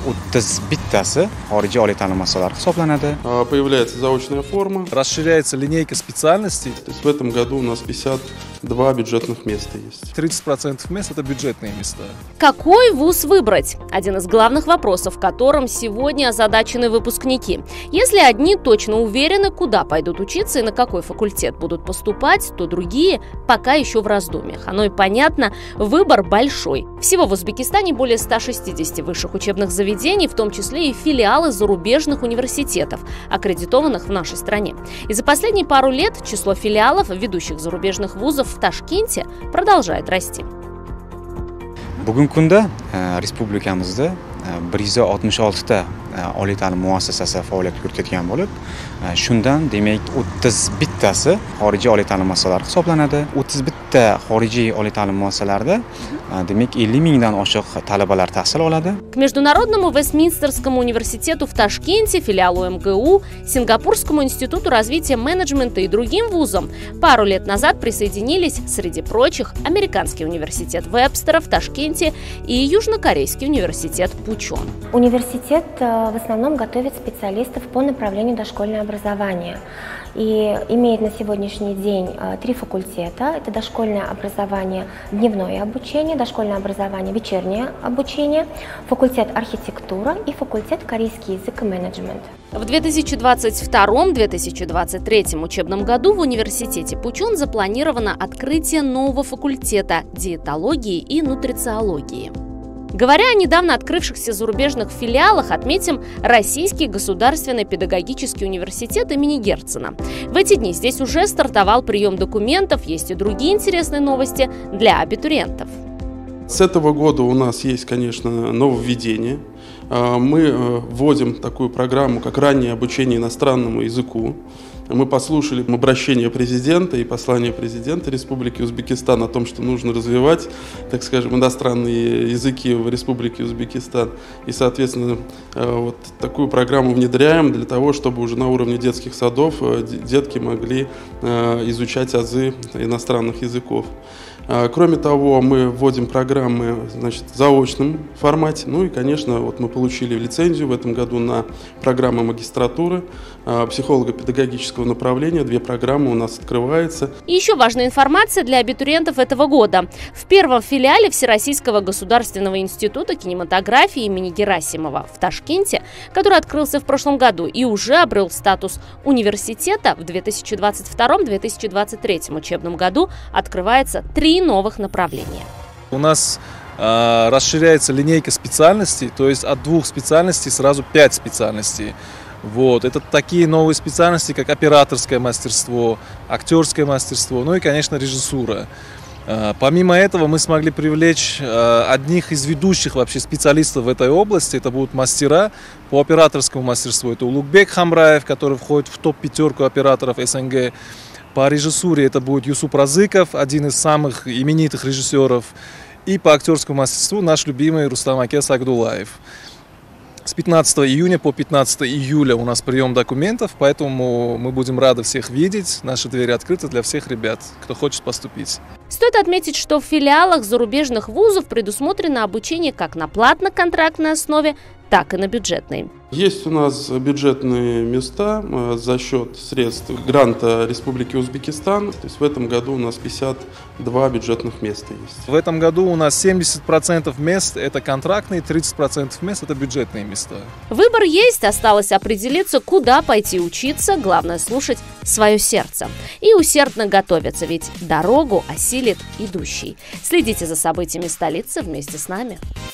bittasi xorijiy oliy ta'lim muassasalari hisoblanadi. Появляется заочная форма. Расширяется линейка специальностей. То есть в этом году у нас 52 бюджетных места есть. 30% мест – это бюджетные места. Какой вуз выбрать? Один из главных вопросов, которым сегодня озадачены выпускники. Если одни точно уверены, куда пойдут учиться и на какой факультет будут поступать, то другие пока еще в раздумьях. Оно и понятно, выбор большой. Всего в Узбекистане более 160 высших учебных заведений, в том числе и филиалы зарубежных университетов, аккредитованных в нашей стране. И за последние пару лет число филиалов ведущих зарубежных вузов в Ташкенте продолжает расти. Bugungi kunda respublikamizda 166 ta oliy ta'lim muassasasi faoliyat yuritayotgan bo'lib, shundan demak 31 tasi xorijiy oliy ta'lim muassasalari hisoblanadi. 31 ta xorijiy oliy ta'lim muassasalarida demak 50 mingdan oshiq talabalar tahsil oladi. К Международному Вестминстерскому университету в Ташкенте, филиалу МГУ, Сингапурскому институту развития менеджмента и другим вузам пару лет назад присоединились, среди прочих, Американский университет Вебстера в Ташкенте и Южнокорейский университет Пучон. Университет в основном готовит специалистов по направлению дошкольное образование и имеет на сегодняшний день 3 факультета. Это дошкольное образование, дневное обучение, дошкольное образование, вечернее обучение, факультет архитектура и факультет корейский язык и менеджмент. В 2022-2023 учебном году в университете Пучон запланировано открытие нового факультета диетологии и нутрициологии. Говоря о недавно открывшихся зарубежных филиалах, отметим Российский государственный педагогический университет имени Герцена. В эти дни здесь уже стартовал прием документов, есть и другие интересные новости для абитуриентов. С этого года у нас есть, конечно, нововведение. Мы вводим такую программу, как раннее обучение иностранному языку. Мы послушали обращение президента и послание президента Республики Узбекистан о том, что нужно развивать, так скажем, иностранные языки в Республике Узбекистан. И, соответственно, вот такую программу внедряем для того, чтобы уже на уровне детских садов детки могли изучать азы иностранных языков. Кроме того, мы вводим программы, значит, в заочном формате. Ну и, конечно, вот мы получили лицензию в этом году на программы магистратуры психолого-педагогического направления. 2 программы у нас открываются. И еще важная информация для абитуриентов этого года. В первом филиале Всероссийского государственного института кинематографии имени Герасимова в Ташкенте, который открылся в прошлом году и уже обрел статус университета, в 2022-2023 учебном году открывается 3 новых направления. У нас расширяется линейка специальностей, то есть от 2 специальностей сразу 5 специальностей. Вот. Это такие новые специальности, как операторское мастерство, актерское мастерство, ну и, конечно, режиссура. Помимо этого мы смогли привлечь одних из ведущих вообще специалистов в этой области. Это будут мастера по операторскому мастерству. Это Улугбек Хамраев, который входит в топ-5 операторов СНГ. По режиссуре это будет Юсуп Разыков, один из самых именитых режиссеров. И по актерскому мастерству наш любимый Рустам Акес Агдулаев. С 15 июня по 15 июля у нас прием документов, поэтому мы будем рады всех видеть. Наши двери открыты для всех ребят, кто хочет поступить. Стоит отметить, что в филиалах зарубежных вузов предусмотрено обучение как на платно-контрактной основе, так и на бюджетной. Есть у нас бюджетные места за счет средств гранта Республики Узбекистан. То есть в этом году у нас 52 бюджетных места есть. В этом году у нас 70% мест – это контрактные, 30% мест – это бюджетные места. Выбор есть, осталось определиться, куда пойти учиться. Главное – слушать свое сердце. И усердно готовиться, ведь дорогу осилит идущий. Следите за событиями столицы вместе с нами.